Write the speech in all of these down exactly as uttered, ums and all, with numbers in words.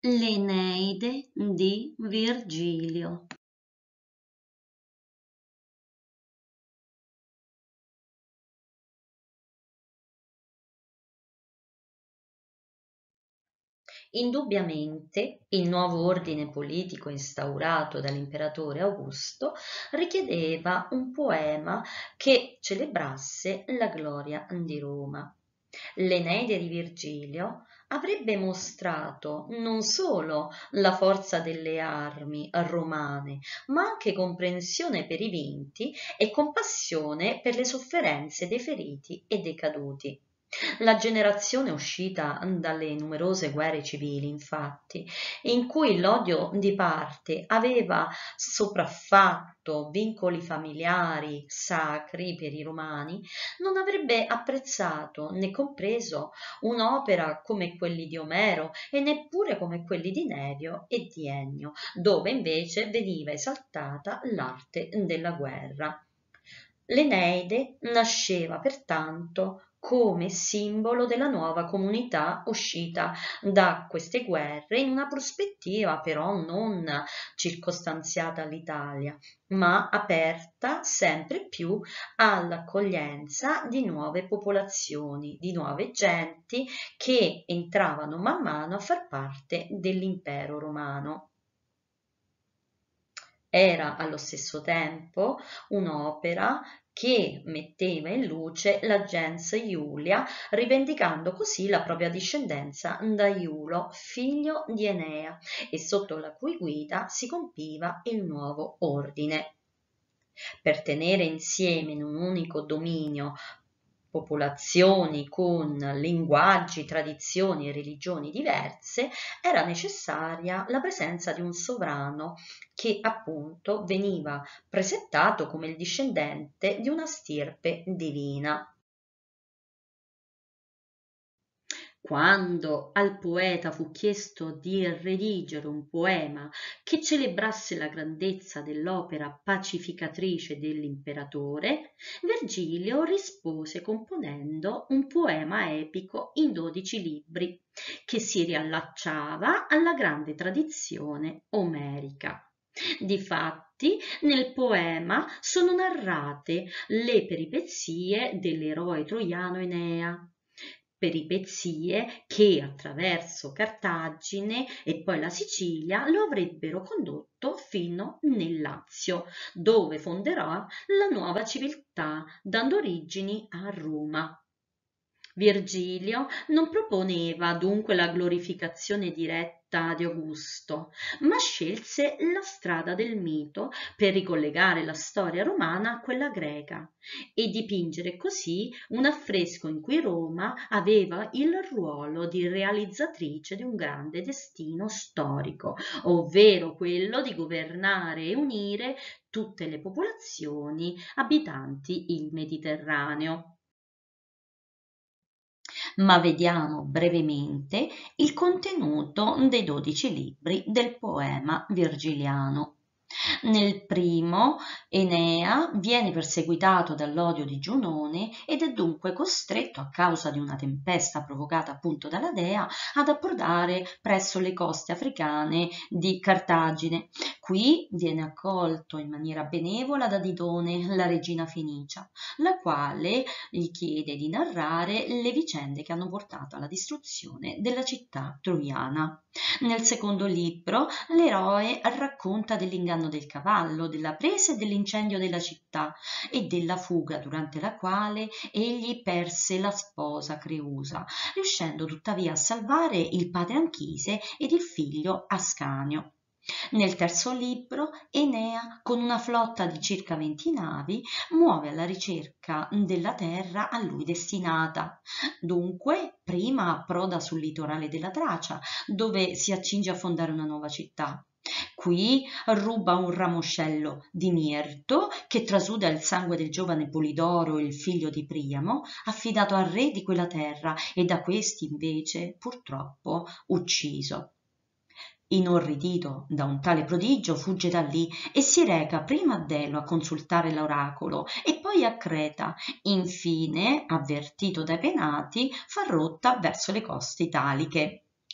L'Eneide di Virgilio. Indubbiamente il nuovo ordine politico instaurato dall'imperatore Augusto richiedeva un poema che celebrasse la gloria di Roma. L'Eneide di Virgilio avrebbe mostrato non solo la forza delle armi romane, ma anche comprensione per i vinti e compassione per le sofferenze dei feriti e dei caduti. La generazione uscita dalle numerose guerre civili, infatti, in cui l'odio di parte aveva sopraffatto vincoli familiari sacri per i romani, non avrebbe apprezzato né compreso un'opera come quelli di Omero e neppure come quelli di Nevio e di Ennio, dove invece veniva esaltata l'arte della guerra. L'Eneide nasceva pertanto come simbolo della nuova comunità uscita da queste guerre in una prospettiva però non circostanziata all'Italia, ma aperta sempre più all'accoglienza di nuove popolazioni, di nuove genti che entravano man mano a far parte dell'impero romano. Era allo stesso tempo un'opera che metteva in luce la gens Iulia, rivendicando così la propria discendenza da Iulo, figlio di Enea, e sotto la cui guida si compiva il nuovo ordine. Per tenere insieme in un unico dominio popolazioni con linguaggi, tradizioni e religioni diverse, era necessaria la presenza di un sovrano che appunto veniva presentato come il discendente di una stirpe divina. Quando al poeta fu chiesto di redigere un poema che celebrasse la grandezza dell'opera pacificatrice dell'imperatore, Virgilio rispose componendo un poema epico in dodici libri, che si riallacciava alla grande tradizione omerica. Difatti, nel poema sono narrate le peripezie dell'eroe troiano Enea, peripezie che attraverso Cartagine e poi la Sicilia lo avrebbero condotto fino nel Lazio, dove fonderà la nuova civiltà, dando origini a Roma. Virgilio non proponeva dunque la glorificazione diretta di Augusto, ma scelse la strada del mito per ricollegare la storia romana a quella greca e dipingere così un affresco in cui Roma aveva il ruolo di realizzatrice di un grande destino storico, ovvero quello di governare e unire tutte le popolazioni abitanti il Mediterraneo. Ma vediamo brevemente il contenuto dei dodici libri del poema virgiliano. Nel primo, Enea viene perseguitato dall'odio di Giunone ed è dunque costretto, a causa di una tempesta provocata appunto dalla dea, ad approdare presso le coste africane di Cartagine. Qui viene accolto in maniera benevola da Didone, la regina fenicia, la quale gli chiede di narrare le vicende che hanno portato alla distruzione della città troiana. Nel secondo libro l'eroe racconta dell'inganno del cavallo, della presa e dell'incendio della città e della fuga durante la quale egli perse la sposa Creusa, riuscendo tuttavia a salvare il padre Anchise ed il figlio Ascanio. Nel terzo libro Enea, con una flotta di circa venti navi, muove alla ricerca della terra a lui destinata. Dunque, prima approda sul litorale della Tracia, dove si accinge a fondare una nuova città. Qui ruba un ramoscello di mirto che trasuda il sangue del giovane Polidoro, il figlio di Priamo, affidato al re di quella terra e da questi invece purtroppo ucciso. Inorridito da un tale prodigio, fugge da lì e si reca prima a Delo a consultare l'oracolo e poi a Creta. Infine, avvertito dai penati, fa rotta verso le coste italiche.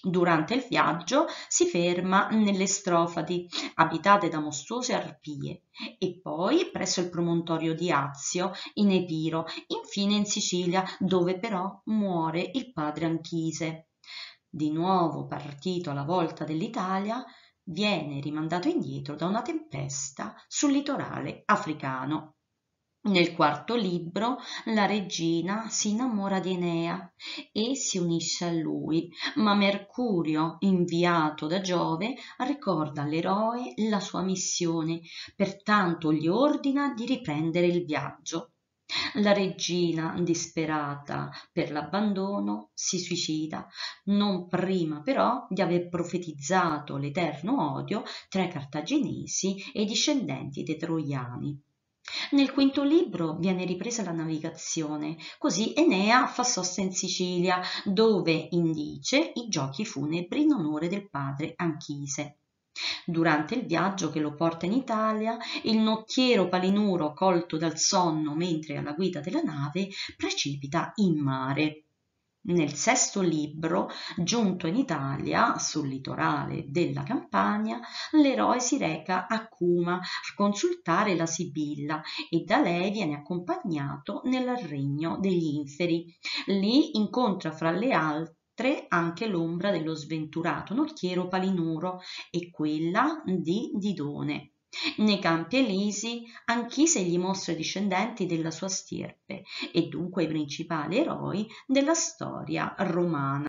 Durante il viaggio si ferma nelle strofadi abitate da mostruose arpie e poi presso il promontorio di Azio in Epiro, infine in Sicilia, dove però muore il padre Anchise. Di nuovo partito alla volta dell'Italia, viene rimandato indietro da una tempesta sul litorale africano. Nel quarto libro la regina si innamora di Enea e si unisce a lui, ma Mercurio, inviato da Giove, ricorda all'eroe la sua missione, pertanto gli ordina di riprendere il viaggio. La regina, disperata per l'abbandono, si suicida, non prima però di aver profetizzato l'eterno odio tra i cartaginesi e i discendenti dei troiani. Nel quinto libro viene ripresa la navigazione, così Enea fa sosta in Sicilia, dove indice i giochi funebri in onore del padre Anchise. Durante il viaggio che lo porta in Italia, il nocchiero Palinuro, colto dal sonno mentre è alla guida della nave, precipita in mare. Nel sesto libro, giunto in Italia, sul litorale della Campania, l'eroe si reca a Cuma a consultare la Sibilla e da lei viene accompagnato nel regno degli inferi. Lì incontra fra le altre anche l'ombra dello sventurato nocchiero Palinuro e quella di Didone. Nei Campi Elisi Anchise gli mostra i discendenti della sua stirpe e dunque i principali eroi della storia romana.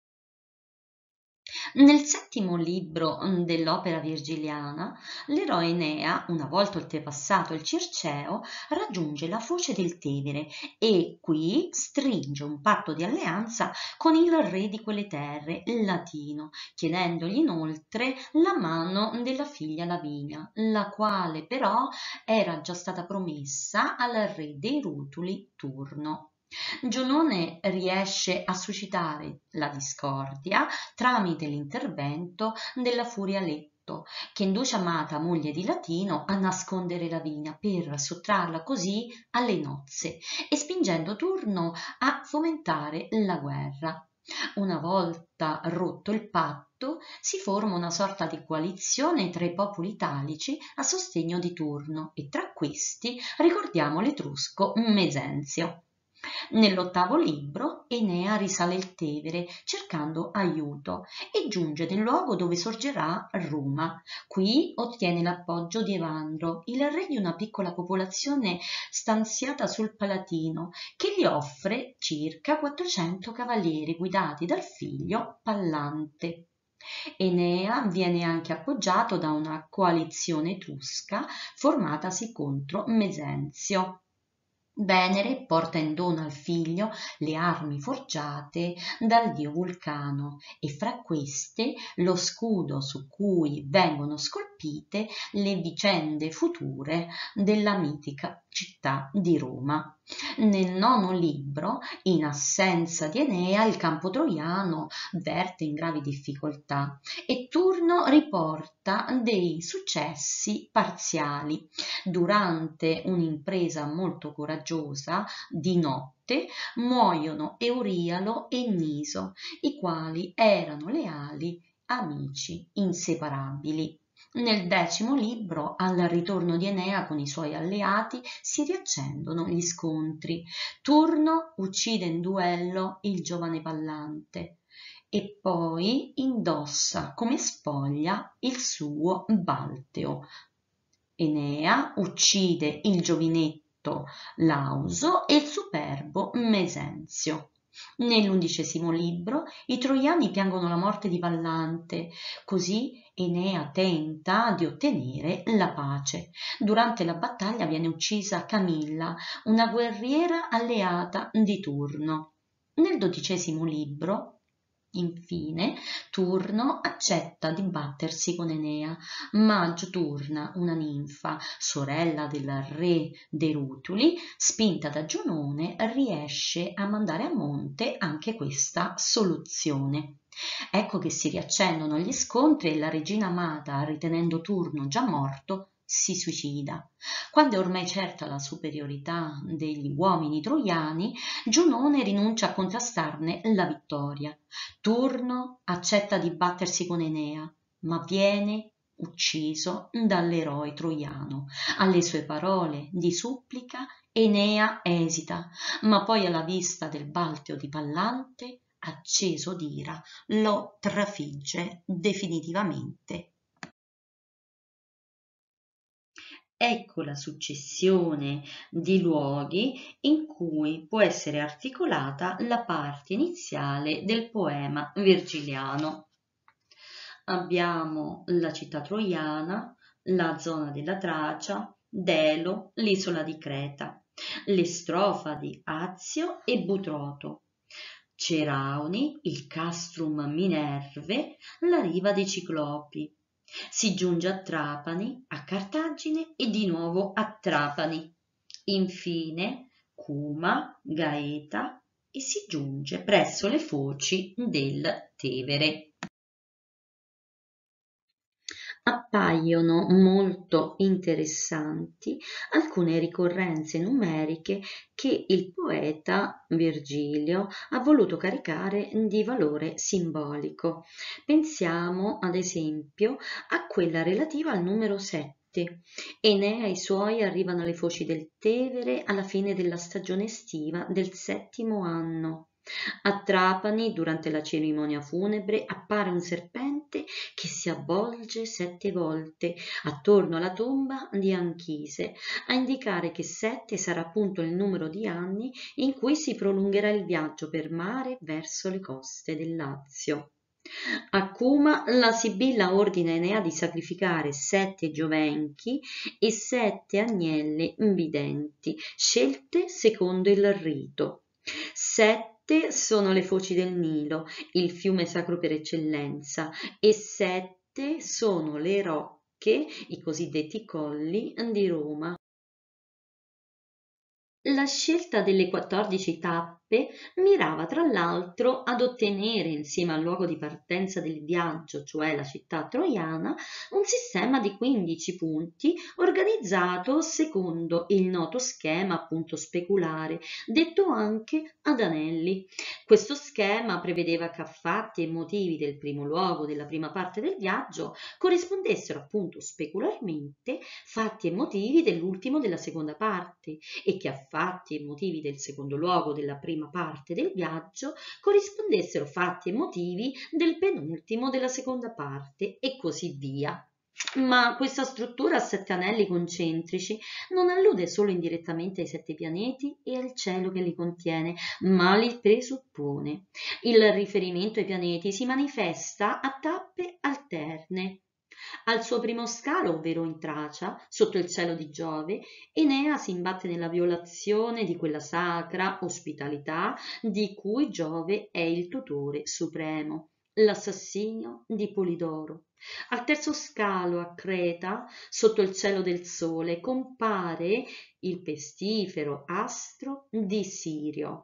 Nel settimo libro dell'opera virgiliana, l'eroe Enea, una volta oltrepassato il Circeo, raggiunge la foce del Tevere e qui stringe un patto di alleanza con il re di quelle terre, Latino, chiedendogli inoltre la mano della figlia Lavinia, la quale però era già stata promessa al re dei Rutuli Turno. Giunone riesce a suscitare la discordia tramite l'intervento della Furia Letto, che induce Amata, moglie di Latino, a nascondere Lavinia per sottrarla così alle nozze e spingendo Turno a fomentare la guerra. Una volta rotto il patto, si forma una sorta di coalizione tra i popoli italici a sostegno di Turno e tra questi ricordiamo l'etrusco Mesenzio. Nell'ottavo libro Enea risale il Tevere cercando aiuto e giunge nel luogo dove sorgerà Roma. Qui ottiene l'appoggio di Evandro, il re di una piccola popolazione stanziata sul Palatino, che gli offre circa quattrocento cavalieri guidati dal figlio Pallante. Enea viene anche appoggiato da una coalizione etrusca formatasi contro Mesenzio. Venere porta in dono al figlio le armi forgiate dal dio Vulcano e fra queste lo scudo su cui vengono scolpite le vicende future della mitica città di Roma. Nel nono libro, in assenza di Enea, il campo troiano verte in gravi difficoltà e Turno riporta dei successi parziali. Durante un'impresa molto coraggiosa, di notte, muoiono Eurialo e Niso, i quali erano leali amici inseparabili. Nel decimo libro, al ritorno di Enea con i suoi alleati, si riaccendono gli scontri. Turno uccide in duello il giovane Pallante e poi indossa come spoglia il suo Balteo. Enea uccide il giovinetto Lauso e il superbo Mesenzio. Nell'undicesimo libro i troiani piangono la morte di Pallante, così Enea tenta di ottenere la pace. Durante la battaglia viene uccisa Camilla, una guerriera alleata di Turno. Nel dodicesimo libro, infine, Turno accetta di battersi con Enea, ma Giuturna, una ninfa, sorella del re dei Rutuli, spinta da Giunone, riesce a mandare a monte anche questa soluzione. Ecco che si riaccendono gli scontri e la regina Amata, ritenendo Turno già morto, si suicida. Quando è ormai certa la superiorità degli uomini troiani, Giunone rinuncia a contrastarne la vittoria. Turno accetta di battersi con Enea, ma viene ucciso dall'eroe troiano. Alle sue parole di supplica Enea esita, ma poi alla vista del balteo di Pallante, acceso d'ira, lo trafigge definitivamente. Ecco la successione di luoghi in cui può essere articolata la parte iniziale del poema virgiliano. Abbiamo la città troiana, la zona della Tracia, Delo, l'isola di Creta, le strofa di Azio e Butroto, Cerauni, il castrum Minerve, la riva dei Ciclopi. Si giunge a Trapani, a Cartagine e di nuovo a Trapani. Infine Cuma, Gaeta e si giunge presso le foci del Tevere. Appaiono molto interessanti alcune ricorrenze numeriche che il poeta Virgilio ha voluto caricare di valore simbolico. Pensiamo ad esempio a quella relativa al numero sette. Enea e i suoi arrivano alle foci del Tevere alla fine della stagione estiva del settimo anno. A Trapani, durante la cerimonia funebre, appare un serpente che si avvolge sette volte attorno alla tomba di Anchise, a indicare che sette sarà appunto il numero di anni in cui si prolungherà il viaggio per mare verso le coste del Lazio. A Cuma la Sibilla ordina a Enea di sacrificare sette giovenchi e sette agnelle videnti, scelte secondo il rito. Sette sono le foci del Nilo, il fiume sacro per eccellenza, e sette sono le rocche, i cosiddetti colli di Roma. La scelta delle quattordici tappe mirava tra l'altro ad ottenere, insieme al luogo di partenza del viaggio, cioè la città troiana, un sistema di quindici punti organizzato secondo il noto schema appunto speculare, detto anche ad anelli. Questo schema prevedeva che a fatti e motivi del primo luogo della prima parte del viaggio corrispondessero appunto specularmente fatti e motivi dell'ultimo della seconda parte e che a fatti e motivi del secondo luogo della prima parte del viaggio corrispondessero fatti e motivi del penultimo della seconda parte e così via. Ma questa struttura a sette anelli concentrici non allude solo indirettamente ai sette pianeti e al cielo che li contiene, ma li presuppone. Il riferimento ai pianeti si manifesta a tappe alterne. Al suo primo scalo, ovvero in Tracia, sotto il cielo di Giove, Enea si imbatte nella violazione di quella sacra ospitalità di cui Giove è il tutore supremo, l'assassinio di Polidoro. Al terzo scalo, a Creta, sotto il cielo del sole, compare il pestifero astro di Sirio.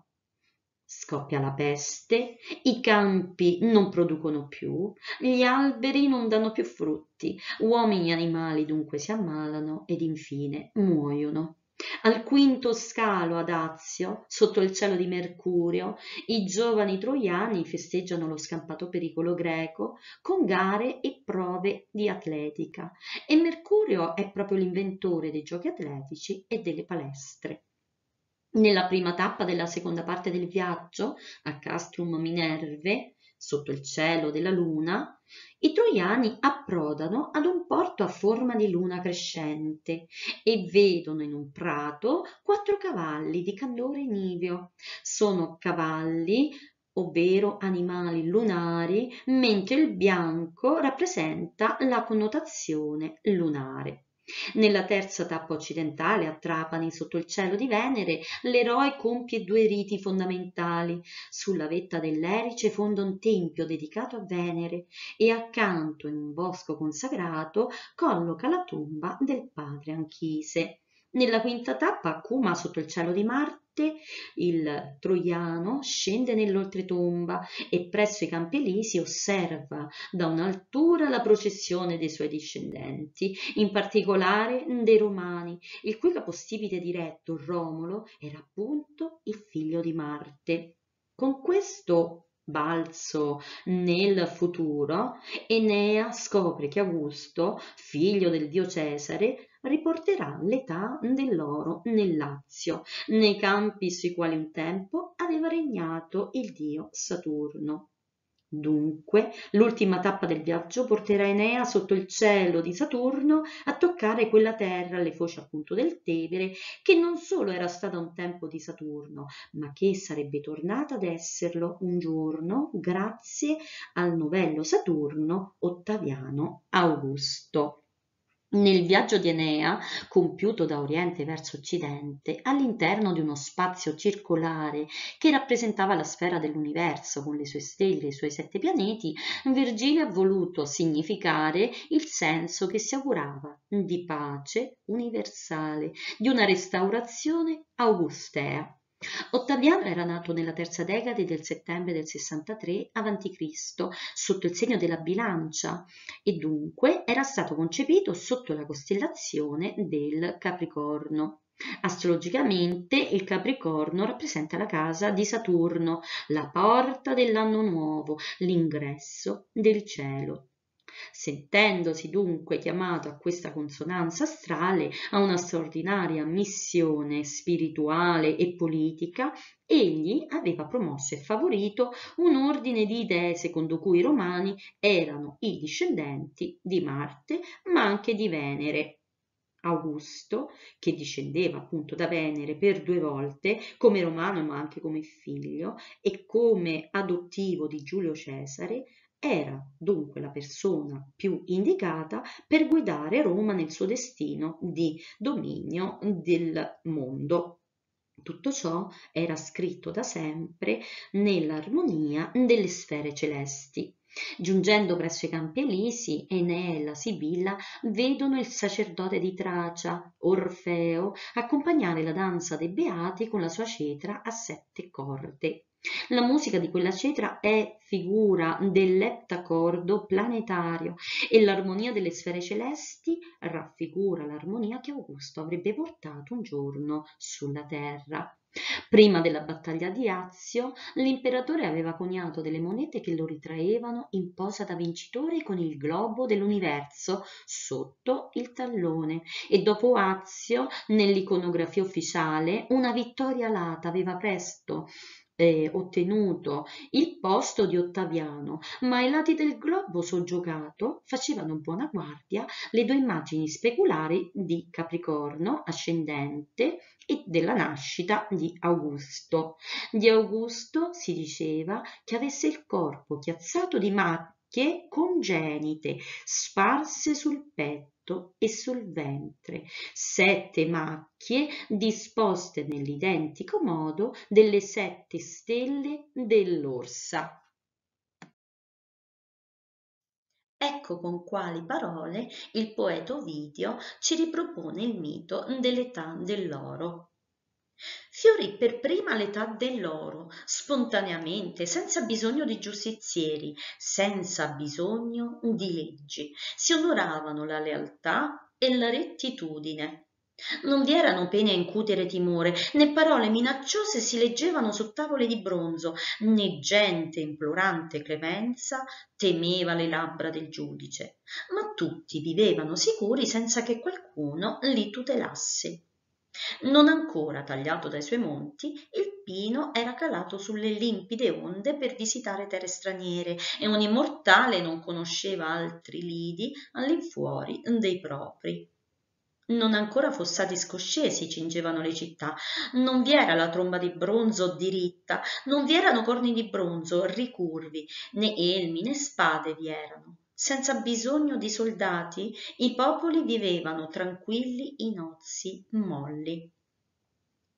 Scoppia la peste, i campi non producono più, gli alberi non danno più frutti, uomini e animali dunque si ammalano ed infine muoiono. Al quinto scalo ad Azio, sotto il cielo di Mercurio, i giovani troiani festeggiano lo scampato pericolo greco con gare e prove di atletica e Mercurio è proprio l'inventore dei giochi atletici e delle palestre. Nella prima tappa della seconda parte del viaggio, a Castrum Minerve, sotto il cielo della luna, i troiani approdano ad un porto a forma di luna crescente e vedono in un prato quattro cavalli di candore niveo. Sono cavalli, ovvero animali lunari, mentre il bianco rappresenta la connotazione lunare. Nella terza tappa occidentale, a Trapani, sotto il cielo di Venere, l'eroe compie due riti fondamentali. Sulla vetta dell'Erice fonda un tempio dedicato a Venere e accanto, in un bosco consacrato, colloca la tomba del padre Anchise. Nella quinta tappa, a Cuma, sotto il cielo di Marte, notte il troiano scende nell'oltretomba e presso i Campi Elisi osserva da un'altura la processione dei suoi discendenti, in particolare dei Romani, il cui capostipite diretto, Romolo, era appunto il figlio di Marte. Con questo balzo nel futuro, Enea scopre che Augusto, figlio del dio Cesare, riporterà l'età dell'oro nel Lazio, nei campi sui quali un tempo aveva regnato il dio Saturno. Dunque, l'ultima tappa del viaggio porterà Enea sotto il cielo di Saturno a toccare quella terra alle foci appunto del Tevere, che non solo era stata un tempo di Saturno, ma che sarebbe tornata ad esserlo un giorno grazie al novello Saturno Ottaviano Augusto. Nel viaggio di Enea, compiuto da oriente verso occidente, all'interno di uno spazio circolare che rappresentava la sfera dell'universo con le sue stelle e i suoi sette pianeti, Virgilio ha voluto significare il senso che si augurava di pace universale, di una restaurazione augustea. Ottaviano era nato nella terza decade del settembre del sessantatré avanti Cristo sotto il segno della bilancia e dunque era stato concepito sotto la costellazione del Capricorno. Astrologicamente il Capricorno rappresenta la casa di Saturno, la porta dell'anno nuovo, l'ingresso del cielo. Sentendosi dunque chiamato a questa consonanza astrale, a una straordinaria missione spirituale e politica, egli aveva promosso e favorito un ordine di idee secondo cui i romani erano i discendenti di Marte, ma anche di Venere. Augusto, che discendeva appunto da Venere per due volte, come romano ma anche come figlio e come adottivo di Giulio Cesare, era dunque la persona più indicata per guidare Roma nel suo destino di dominio del mondo. Tutto ciò era scritto da sempre nell'armonia delle sfere celesti. Giungendo presso i Campi Elisi, Enea e la Sibilla vedono il sacerdote di Tracia, Orfeo, accompagnare la danza dei Beati con la sua cetra a sette corde. La musica di quella cetra è figura dell'eptacordo planetario e l'armonia delle sfere celesti raffigura l'armonia che Augusto avrebbe portato un giorno sulla terra. Prima della battaglia di Azio, l'imperatore aveva coniato delle monete che lo ritraevano in posa da vincitore con il globo dell'universo sotto il tallone e dopo Azio, nell'iconografia ufficiale, una vittoria alata aveva presto eh, ottenuto il posto di Ottaviano, ma ai lati del globo soggiogato facevano buona guardia le due immagini speculari di Capricorno ascendente e della nascita di Augusto. Di Augusto si diceva che avesse il corpo chiazzato di macchie congenite sparse sul petto e sul ventre, sette macchie disposte nell'identico modo delle sette stelle dell'Orsa. Ecco con quali parole il poeta Ovidio ci ripropone il mito dell'età dell'oro. Fiorì per prima l'età dell'oro, spontaneamente, senza bisogno di giustizieri, senza bisogno di leggi. Si onoravano la lealtà e la rettitudine. Non vi erano pene a incutere timore, né parole minacciose si leggevano su tavole di bronzo, né gente implorante clemenza temeva le labbra del giudice, ma tutti vivevano sicuri senza che qualcuno li tutelasse. Non ancora tagliato dai suoi monti, il pino era calato sulle limpide onde per visitare terre straniere e ogni mortale non conosceva altri lidi all'infuori dei propri. Non ancora fossati scoscesi cingevano le città, non vi era la tromba di bronzo diritta, non vi erano corni di bronzo ricurvi, né elmi né spade vi erano. Senza bisogno di soldati, i popoli vivevano tranquilli in ozi molli.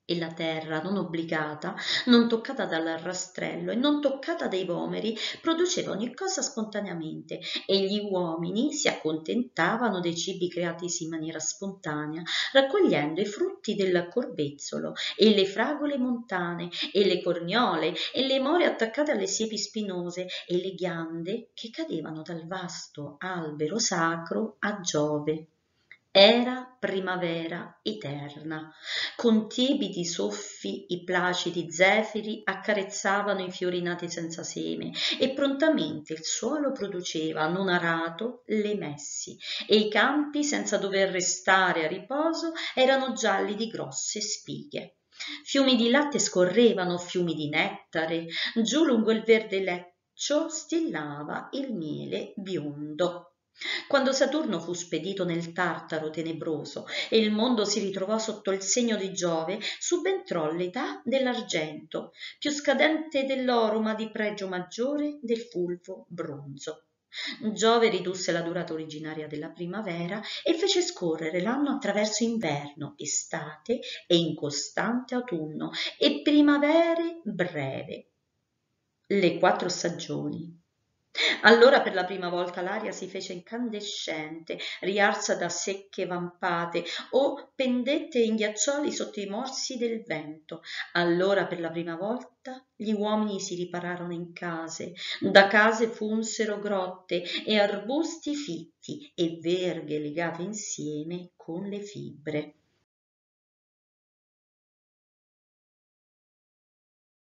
e la terra non obbligata, non toccata dal rastrello e non toccata dai vomeri, produceva ogni cosa spontaneamente e gli uomini si accontentavano dei cibi creatisi in maniera spontanea, raccogliendo i frutti del corbezzolo e le fragole montane e le corniole e le more attaccate alle siepi spinose e le ghiande che cadevano dal vasto albero sacro a Giove. Era primavera eterna, con tiepidi soffi i placidi zefiri accarezzavano i fiori nati senza seme e prontamente il suolo produceva non arato le messi e i campi senza dover restare a riposo erano gialli di grosse spighe. Fiumi di latte scorrevano, fiumi di nettare, giù lungo il verde leccio stillava il miele biondo. Quando Saturno fu spedito nel Tartaro tenebroso e il mondo si ritrovò sotto il segno di Giove, subentrò l'età dell'argento, più scadente dell'oro ma di pregio maggiore del fulvo bronzo. Giove ridusse la durata originaria della primavera e fece scorrere l'anno attraverso inverno, estate e incostante autunno e primavere breve, le quattro stagioni. Allora per la prima volta l'aria si fece incandescente, riarsa da secche vampate o pendette in ghiaccioli sotto i morsi del vento. Allora per la prima volta gli uomini si ripararono in case, da case funsero grotte e arbusti fitti e verghe legate insieme con le fibre.